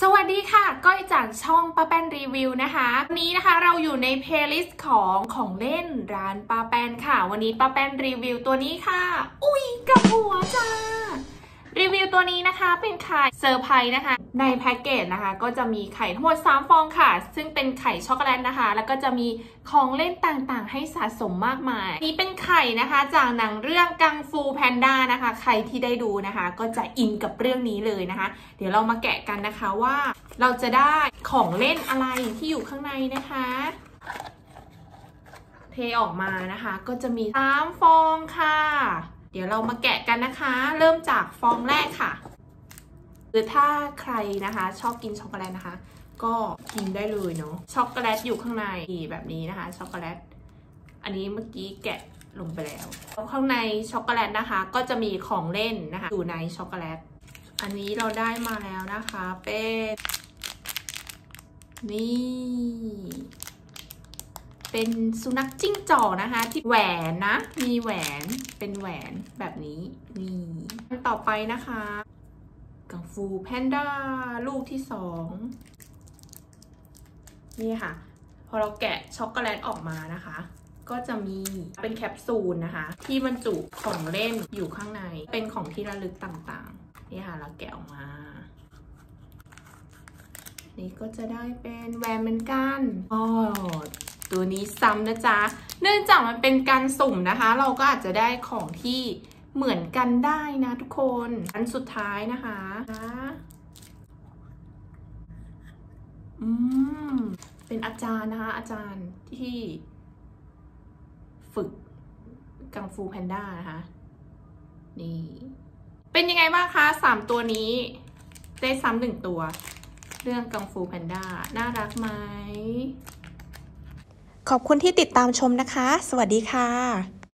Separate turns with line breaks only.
สวัสดีค่ะก้อยจากช่องป้าแป้นรีวิวนะคะวันนี้นะคะเราอยู่ในเพลย์ลิสต์ของเล่นร้านป้าแป้นค่ะวันนี้ป้าแป้นรีวิวตัวนี้ค่ะอุ้ยกับหัวจ้ารีวิวตัวนี้นะคะเป็นไข่เซอร์ไพรส์นะคะในแพ็กเกจนะคะก็จะมีไข่ทั้งหมด3ฟองค่ะซึ่งเป็นไข่ช็อกโกแลตนะคะแล้วก็จะมีของเล่นต่างๆให้สะสมมากมายนี้เป็นไข่นะคะจากหนังเรื่องกังฟูแพนด้านะคะใครที่ได้ดูนะคะก็จะอินกับเรื่องนี้เลยนะคะเดี๋ยวเรามาแกะกันนะคะว่าเราจะได้ของเล่นอะไรที่อยู่ข้างในนะคะเทออกมานะคะก็จะมี3ฟองค่ะเดี๋ยวเรามาแกะกันนะคะเริ่มจากฟองแรกค่ะคือถ้าใครนะคะชอบกินช็อกโกแลตนะคะก็กินได้เลยเนาะช็อกโกแลตอยู่ข้างในแบบนี้นะคะช็อกโกแลตอันนี้เมื่อกี้แกะลงไปแล้วข้างในช็อกโกแลตนะคะก็จะมีของเล่นนะคะอยู่ในช็อกโกแลตอันนี้เราได้มาแล้วนะคะเป็นสุนัขจิ้งจอกนะคะที่แหวนนะมีแหวนเป็นแหวนแบบนี้นี่ต่อไปนะคะกังฟูแพนด้าลูกที่2นี่ค่ะพอเราแกะช็อกโกแลตออกมานะคะก็จะมีเป็นแคปซูลนะคะที่บรรจุของเล่นอยู่ข้างในเป็นของที่ระลึกต่างๆนี่ค่ะเราแกะออกมานี่ก็จะได้เป็นแหวนเหมือนกันตัวนี้ซ้ำนะจ๊ะเนื่องจากมันเป็นการสุ่มนะคะเราก็อาจจะได้ของที่เหมือนกันได้นะทุกคนอันสุดท้ายนะคะเป็นอาจารย์นะคะอาจารย์ที่ฝึกกังฟูแพนด้านะคะนี่เป็นยังไงบ้างคะ3ตัวนี้ได้ซ้ำ1ตัวเรื่องกังฟูแพนด้าน่ารักไหม
ขอบคุณที่ติดตามชมนะคะสวัสดีค่ะ